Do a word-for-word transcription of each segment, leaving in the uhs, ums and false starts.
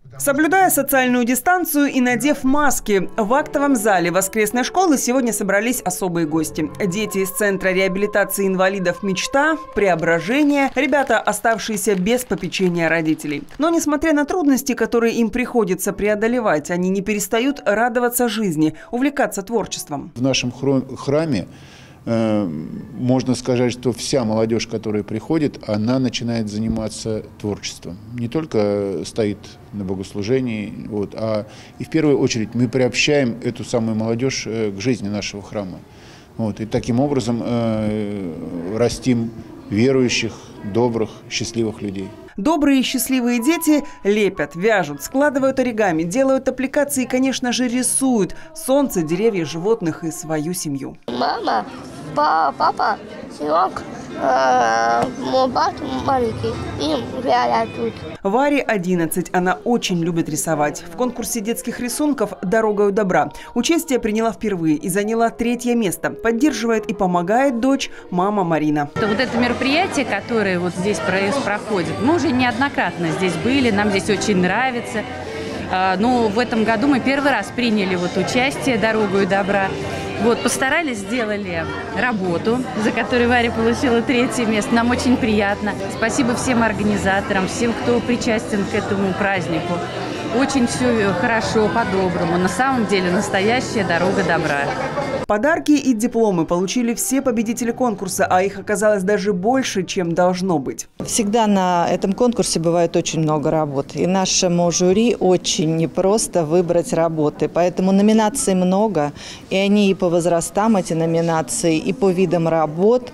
Соблюдая социальную дистанцию и надев маски, в актовом зале воскресной школы сегодня собрались особые гости. Дети из Центра реабилитации инвалидов «Мечта», «Преображение», ребята, оставшиеся без попечения родителей. Но несмотря на трудности, которые им приходится преодолевать, они не перестают радоваться жизни, увлекаться творчеством. В нашем храме можно сказать, что вся молодежь, которая приходит, она начинает заниматься творчеством. Не только стоит на богослужении, вот, а и в первую очередь мы приобщаем эту самую молодежь к жизни нашего храма. Вот, и таким образом э, растим верующих, добрых, счастливых людей. Добрые и счастливые дети лепят, вяжут, складывают оригами, делают аппликации и, конечно же, рисуют солнце, деревья, животных и свою семью. Мама, папа, сынок, мой брат маленький, им реально тут. Варе одиннадцать. Она очень любит рисовать. В конкурсе детских рисунков «Дорогою добра» участие приняла впервые и заняла третье место. Поддерживает и помогает дочь мама Марина. Вот это мероприятие, которое вот здесь проходит, мы уже неоднократно здесь были, нам здесь очень нравится. Но в этом году мы первый раз приняли вот участие «Дорогою добра». Вот, постарались, сделали работу, за которую Варя получила третье место. Нам очень приятно. Спасибо всем организаторам, всем, кто причастен к этому празднику. Очень все хорошо, по-доброму. На самом деле настоящая дорога добра. Подарки и дипломы получили все победители конкурса, а их оказалось даже больше, чем должно быть. Всегда на этом конкурсе бывает очень много работ. И нашему жюри очень непросто выбрать работы. Поэтому номинаций много. И они и по возрастам, эти номинации, и по видам работ.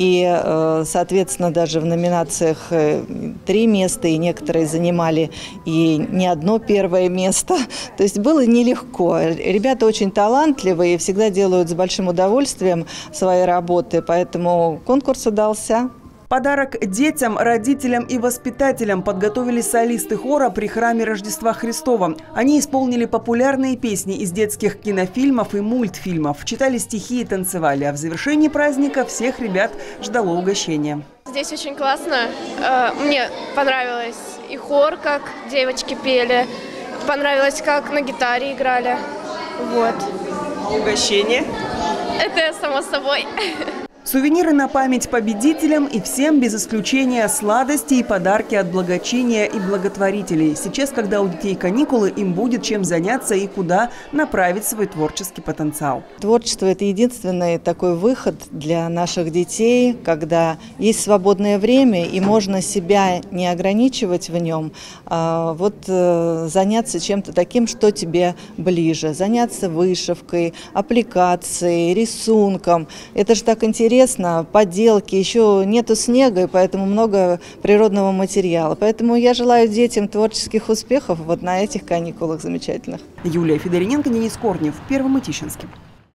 И, соответственно, даже в номинациях три места, и некоторые занимали и не одно первое место. То есть было нелегко. Ребята очень талантливые и всегда делают с большим удовольствием свои работы, поэтому конкурс удался. Подарок детям, родителям и воспитателям подготовили солисты хора при храме Рождества Христова. Они исполнили популярные песни из детских кинофильмов и мультфильмов, читали стихи и танцевали. А в завершении праздника всех ребят ждало угощение. Здесь очень классно. Мне понравилось и хор, как девочки пели. Понравилось, как на гитаре играли. Вот. Угощение? Это само собой. Сувениры на память победителям и всем без исключения сладости и подарки от благочиния и благотворителей. Сейчас, когда у детей каникулы, им будет чем заняться и куда направить свой творческий потенциал. Творчество – это единственный такой выход для наших детей, когда есть свободное время и можно себя не ограничивать в нем, а вот заняться чем-то таким, что тебе ближе. Заняться вышивкой, аппликацией, рисунком. Это же так интересно. Интересно, поделки, еще нету снега, и поэтому много природного материала. Поэтому я желаю детям творческих успехов вот на этих каникулах замечательных. Юлия Федорененко, Денис Корнев, Первый Мытищинский.